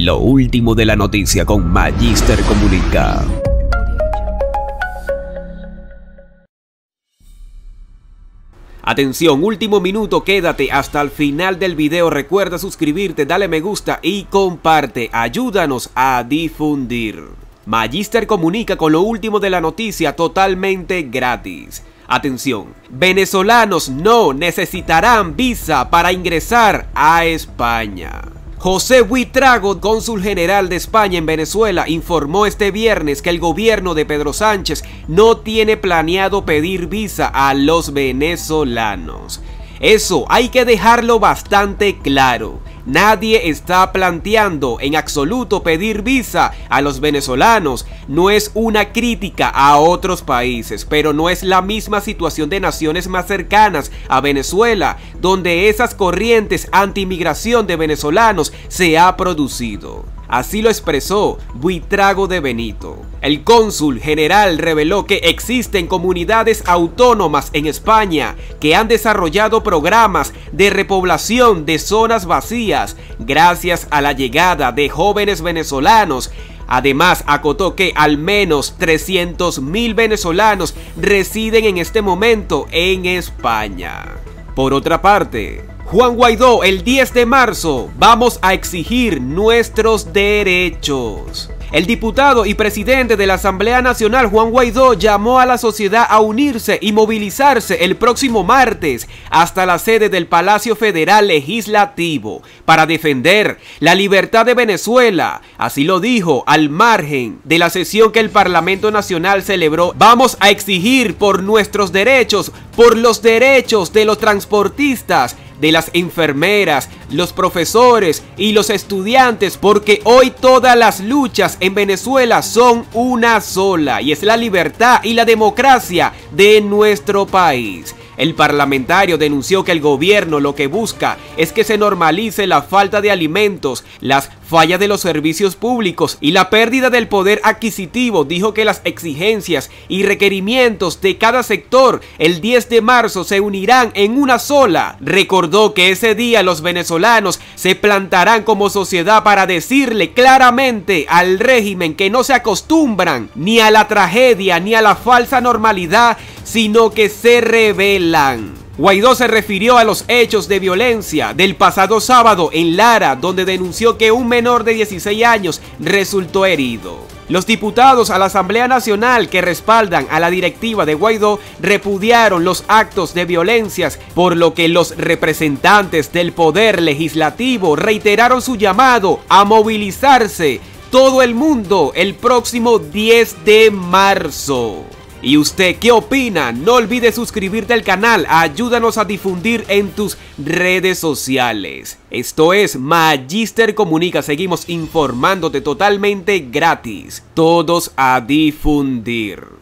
Lo último de la noticia con Magister Comunica. Atención, último minuto, quédate hasta el final del video. Recuerda suscribirte, dale me gusta y comparte. Ayúdanos a difundir. Magister Comunica con lo último de la noticia totalmente gratis. Atención, venezolanos no necesitarán visa para ingresar a España. José Buitrago, cónsul general de España en Venezuela, informó este viernes que el gobierno de Pedro Sánchez no tiene planeado pedir visa a los venezolanos. Eso hay que dejarlo bastante claro. Nadie está planteando en absoluto pedir visa a los venezolanos. No es una crítica a otros países, pero no es la misma situación de naciones más cercanas a Venezuela, donde esas corrientes anti-inmigración de venezolanos se ha producido. Así lo expresó Buitrago de Benito. El cónsul general reveló que existen comunidades autónomas en España que han desarrollado programas de repoblación de zonas vacías gracias a la llegada de jóvenes venezolanos. Además, acotó que al menos 300.000 venezolanos residen en este momento en España. Por otra parte, Juan Guaidó, el 10 de marzo, vamos a exigir nuestros derechos. El diputado y presidente de la Asamblea Nacional, Juan Guaidó, llamó a la sociedad a unirse y movilizarse el próximo martes hasta la sede del Palacio Federal Legislativo para defender la libertad de Venezuela. Así lo dijo al margen de la sesión que el Parlamento Nacional celebró. Vamos a exigir por nuestros derechos, por los derechos de los transportistas, de las enfermeras, los profesores y los estudiantes, porque hoy todas las luchas en Venezuela son una sola, y es la libertad y la democracia de nuestro país. El parlamentario denunció que el gobierno lo que busca es que se normalice la falta de alimentos, las fallas de los servicios públicos y la pérdida del poder adquisitivo. Dijo que las exigencias y requerimientos de cada sector el 10 de marzo se unirán en una sola. Recordó que ese día los venezolanos se plantarán como sociedad para decirle claramente al régimen que no se acostumbran ni a la tragedia ni a la falsa normalidad, sino que se rebelan. Guaidó se refirió a los hechos de violencia del pasado sábado en Lara, donde denunció que un menor de 16 años resultó herido. Los diputados a la Asamblea Nacional que respaldan a la directiva de Guaidó repudiaron los actos de violencias, por lo que los representantes del Poder Legislativo reiteraron su llamado a movilizarse todo el mundo el próximo 10 de marzo. ¿Y usted qué opina? No olvides suscribirte al canal, ayúdanos a difundir en tus redes sociales. Esto es Magister Comunica, seguimos informándote totalmente gratis. Todos a difundir.